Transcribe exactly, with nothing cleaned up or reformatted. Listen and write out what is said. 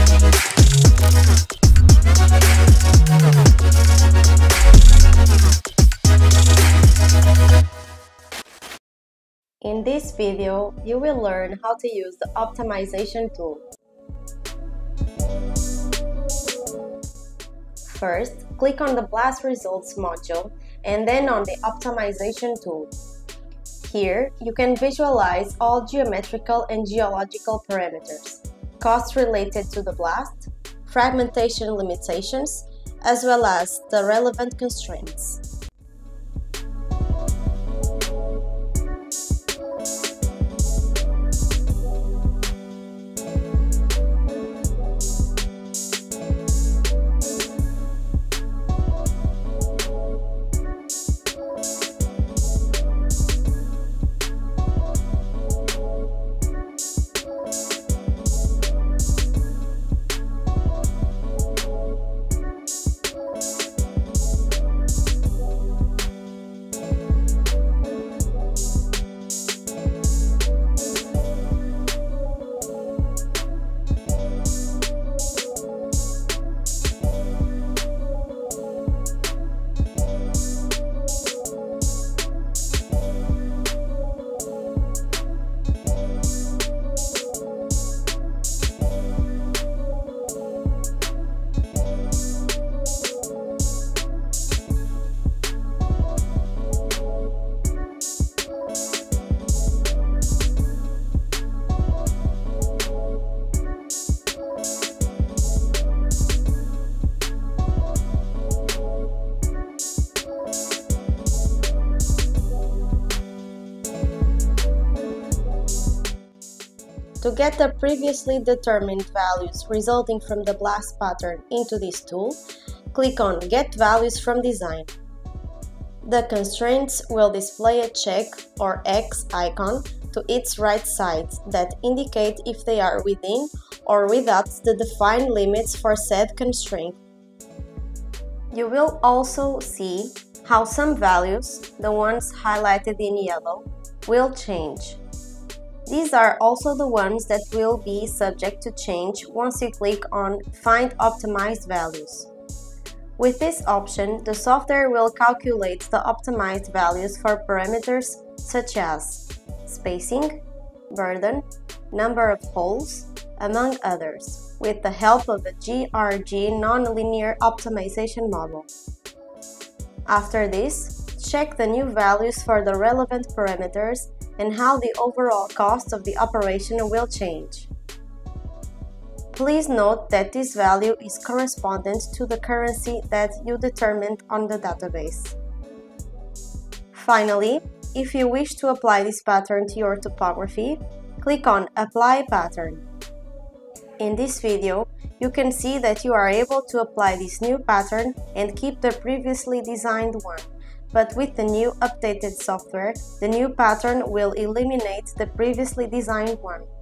In this video, you will learn how to use the optimization tool. First, click on the Blast Results module and then on the optimization tool. Here, you can visualize all geometrical and geological parameters, costs related to the blast, fragmentation limitations, as well as the relevant constraints. To get the previously determined values resulting from the blast pattern into this tool, click on Get Values from Design. The constraints will display a check or X icon to its right side that indicate if they are within or without the defined limits for said constraint. You will also see how some values, the ones highlighted in yellow, will change. These are also the ones that will be subject to change once you click on Find Optimized Values. With this option, the software will calculate the optimized values for parameters such as spacing, burden, number of holes, among others, with the help of a G R G nonlinear optimization model. After this, check the new values for the relevant parameters and how the overall cost of the operation will change. Please note that this value is correspondent to the currency that you determined on the database. Finally, if you wish to apply this pattern to your topography, click on Apply Pattern. In this video, you can see that you are able to apply this new pattern and keep the previously designed one. But with the new updated software, the new pattern will eliminate the previously designed one.